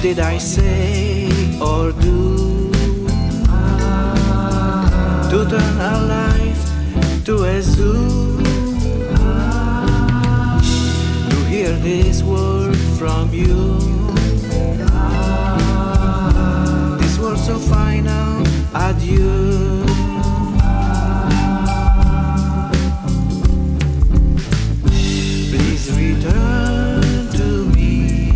did I say or do to turn our life to a zoo? To hear this word from you, this word so final, adieu. Please return to me.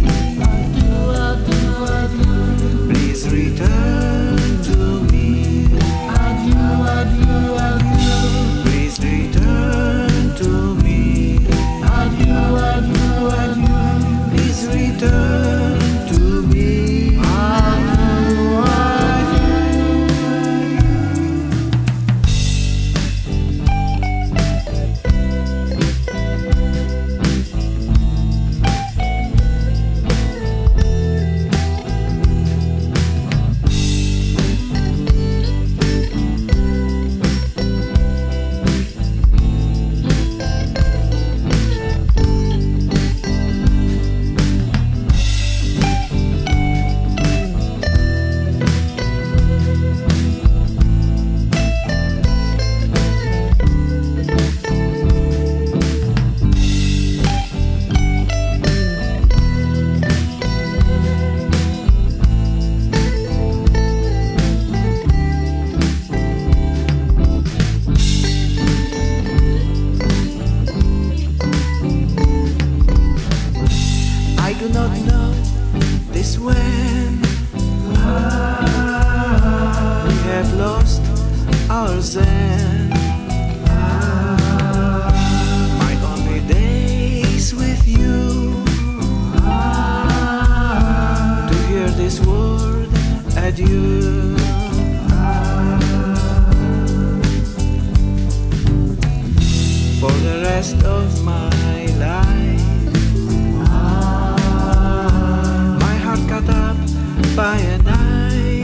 Please return to me. Please return to me. Please return to me. I do not know this when we have lost our zen. My only days with you, to hear this word adieu. For the rest of my life, cut up by a knife.